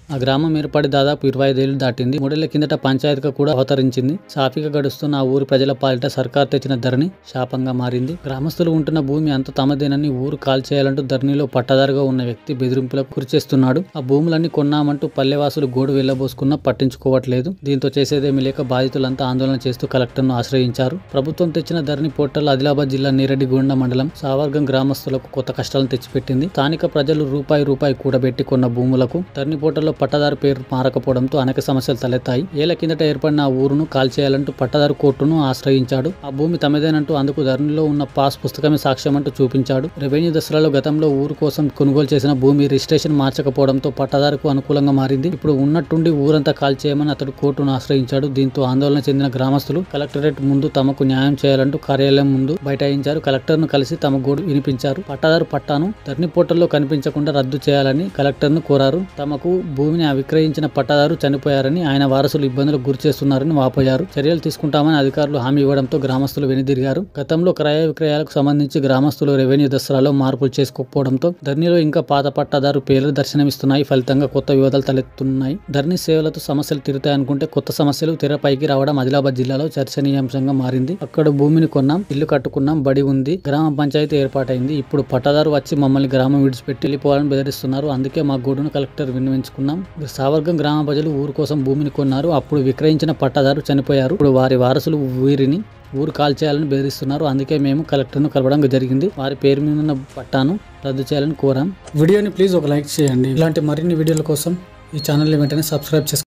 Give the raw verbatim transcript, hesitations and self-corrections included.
ఆ గ్రామం ఏర్పడి దాదాపు ఇరవై ఐదేళ్లు దాటింది. మూడేళ్ల కిందట పంచాయతీగా కూడా అవతరించింది. సాఫీగా గడుస్తున్న ఆ ఊరి ప్రజల పాలిట సర్కార్ తెచ్చిన ధరణి శాపంగా మారింది. గ్రామస్తులు ఉంటున్న భూమి అంత తమదేనని ఊరు కాల్చేయాలంటూ ధరణిలో పట్టదారుగా ఉన్న వ్యక్తి బెదిరింపులకు గురిచేస్తున్నాడు. ఆ భూములన్నీ కొన్నామంటూ పల్లెవాసులు గోడు వెళ్లబోసుకున్నా పట్టించుకోవట్లేదు. దీంతో చేసేదేమీ లేక బాధితులంతా ఆందోళన చేస్తూ కలెక్టర్ను ఆశ్రయించారు. ప్రభుత్వం తెచ్చిన ధరణి పోర్టల్ ఆదిలాబాద్ జిల్లా నీరెడ్డిగొండ మండలం సావర్గం గ్రామస్తులకు కొత్త కష్టాలను తెచ్చిపెట్టింది. స్థానిక ప్రజలు రూపాయి రూపాయి కూడబెట్టి కొన్న భూములకు ధరణి పోర్టల్లో పట్టదారు పేరు మారకపోవడంతో అనేక సమస్యలు తలెత్తాయి. ఏళ్ల కిందట ఏర్పడిన ఆ ఊరును కాల్చేయాలంటూ పట్టదారు కోర్టును ఆశ్రయించాడు. ఆ భూమి తమదేనంటూ అందుకు ధరణిలో ఉన్న పాస్ పుస్తకమే సాక్ష్యం అంటూ చూపించాడు. రెవెన్యూ దసరాలో గతంలో ఊరు కోసం కొనుగోలు చేసిన భూమి రిజిస్ట్రేషన్ మార్చకపోవడంతో పట్టదారుకు అనుకూలంగా మారింది. ఇప్పుడు ఉన్నట్టుండి ఊరంతా కాల్చేయమని అతడు కోర్టును ఆశ్రయించాడు. దీంతో ఆందోళన చెందిన గ్రామస్తులు కలెక్టరేట్ ముందు తమకు న్యాయం చేయాలంటూ కార్యాలయం ముందు బైఠాయించారు. కలెక్టర్ ను కలిసి తమ గోడు వినిపించారు. పట్టాదారు పట్టాను ధరణి పోర్టల్లో కనిపించకుండా రద్దు చేయాలని కలెక్టర్ ను కోరారు. తమకు భూమిని విక్రయించిన పట్టాదారు చనిపోయారని, ఆయన వారసులు ఇబ్బందులకు గురి చేస్తున్నారని వాపోయారు. చర్యలు తీసుకుంటామని అధికారులు హామీ ఇవ్వడంతో గ్రామస్తులు వెనుదిరిగారు. గతంలో క్రయ విక్రయాలకు సంబంధించి గ్రామస్తులు రెవెన్యూ దసరాలో మార్పులు చేసుకోకపోవడంతో ధరణిలో ఇంకా పాత పట్టాదారు పేర్లు దర్శనమిస్తున్నాయి. ఫలితంగా కొత్త వివాదాలు తలెత్తున్నాయి. ధరణి సేవలతో సమస్యలు తీరుతాయనుకుంటే కొత్త సమస్యలు తెరపైకి రావడం ఆదిలాబాద్ జిల్లాలో చర్చనీయాంశంగా మారింది. అక్కడ భూమిని కొన్నాం, ఇల్లు కట్టుకున్నాం, బడి ఉంది, గ్రామ పంచాయతీ ఏర్పాటైంది. ఇప్పుడు పట్టాదారు వచ్చి మమ్మల్ని గ్రామం విడిచిపెట్టి వెళ్ళిపోవాలని బెదిరిస్తున్నారు. అందుకే మా గోడును కలెక్టర్ విన్నవించుకున్నాం. సావర్గం గ్రామ ప్రజలు ఊరు కోసం భూమిని కొన్నారు. అప్పుడు విక్రయించిన పట్టాదారు చనిపోయారు. ఇప్పుడు వారి వారసులు వీరిని ఊరు కాల్చేయాలని బెదిరిస్తున్నారు. అందుకే మేము కలెక్టర్ను కలవడం జరిగింది. వారి పేరు మీద ఉన్న పట్టాను రద్దు చేయాలని కోరాం. వీడియోని ప్లీజ్ ఒక లైక్ చేయండి. ఇలాంటి మరిన్ని వీడియోల కోసం ఈ ఛానల్ని వెంటనే సబ్స్క్రైబ్ చేసుకోండి.